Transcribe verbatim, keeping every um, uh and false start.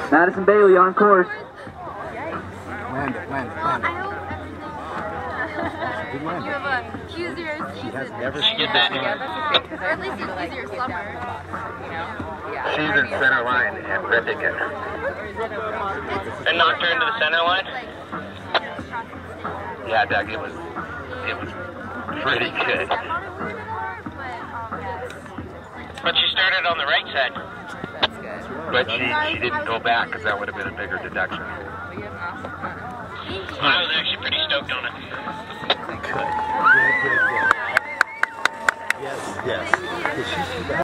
Madison Bailey on course. Land it, land it, land it. Good land. You have a easier season. She has never She seen that this together. line. Or at least it's easier summer. You know? Yeah. She's in center line and ripping it. And knocked her into the center line? Yeah, Doug, it was, it was pretty good. But she started on the right side. But she, she didn't go back because that would have been a bigger deduction. I was actually pretty stoked on it. Good. Good, good, good. Yes, yes. Did she see that?